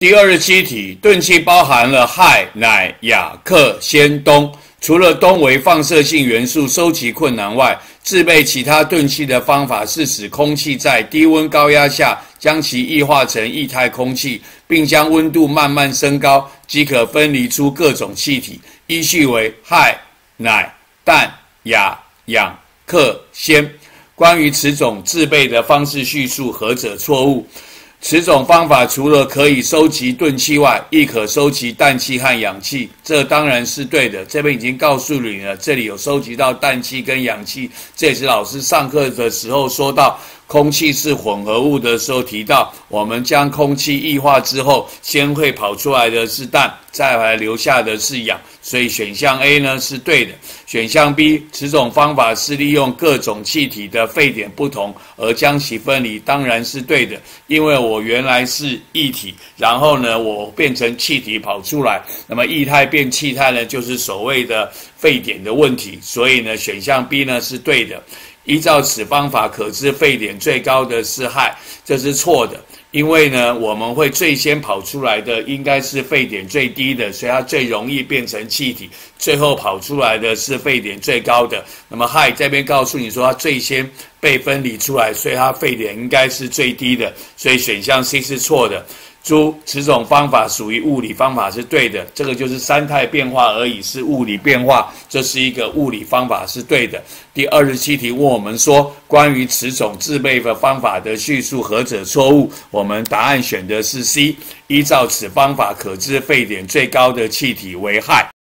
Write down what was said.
第27题，钝气包含了氦、氖、氩、氪、氙、氡。除了氡为放射性元素，收集困难外，制备其他钝气的方法是使空气在低温高压下将其异化成液态空气，并将温度慢慢升高，即可分离出各种气体。依序为氦、氖、氮、氩、氧、氪、氙。关于此种制备的方式叙述，何者错误？此种方法除了可以收集钝气外，亦可收集氮气和氧气，这当然是对的。这边已经告诉你了，这里有收集到氮气跟氧气，这也是老师上课的时候说到空气是混合物的时候提到，我们将空气液化之后，先会跑出来的是氮，再来留下的是氧，所以选项 A 呢是对的。选项 B， 此种方法是利用各种气体的沸点不同而将其分离，当然是对的，因为我原来是液体，然后呢我变成气体跑出来，那么液态变气态呢就是所谓的沸点的问题，所以呢选项 B 呢是对的。依照此方法，可知沸点最高的是氦，这是错的。因为呢，我们会最先跑出来的应该是沸点最低的，所以它最容易变成气体。最后跑出来的是沸点最高的。那么氦这边告诉你说，它最先被分离出来，所以它沸点应该是最低的。所以选项 C 是错的。猪，此种方法属于物理方法是对的，这个就是三态变化而已，是物理变化，这是一个物理方法是对的。第27题问我们说，关于此种制备的方法的叙述何者错误？我们答案选的是 C， 依照此方法可知沸点最高的气体为氦。